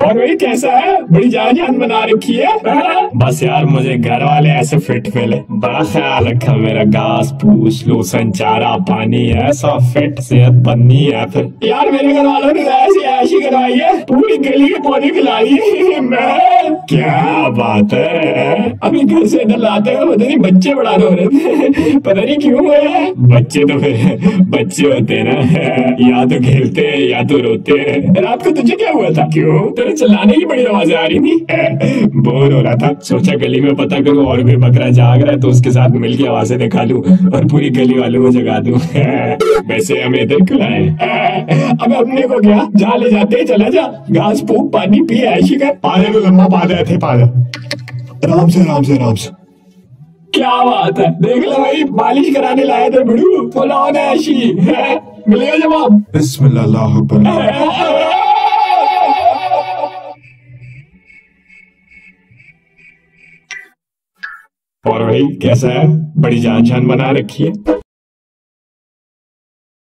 और वही कैसा है, बड़ी जान जान बना रखी है। बस यार मुझे घर वाले ऐसे फिट मिले, बड़ा ख्याल रखा मेरा, घास फूस लोसन चारा पानी ऐसा फिट सेहत बननी है। फिर यार मेरे घर वालों ने ऐसी ऐसी करवाई है, पूरी गली के पौधे खिलाई मैं। क्या बात है, अभी घर से इधर लाते हुए पता नहीं बच्चे बड़ा रो रहे थे, पता नहीं क्यों है। बच्चे तो फिर बच्चे होते हैं ना, या तो खेलते हैं या तो रोते हैं। रात को तुझे क्या हुआ था, क्यों तेरे चिल्लाने की बड़ी आवाजें आ रही थी। बोर हो रहा था, सोचा गली में पता करूं और कोई बकरा जाग रहा है तो उसके साथ मिलकर आवाजें निकालूं और पूरी गली वालों को जगा दूं। वैसे हमें इधर क्यों लाए, अब अपने को क्या, जहाँ ले जाते ही चला जा, घास फूक पानी पी ऐसी कर। पाले तो लंबा पाले थे, पाले आराम से आराम से आराम से। क्या बात है, देख लो भाई मालिश कराने लाए थे बड़ू, फुलाओ ने ऐसी मिलेगा जवाब। बिस्मिल्लाह अल्लाहु अकबर। और भाई कैसा है, बड़ी जान जान बना रखी है।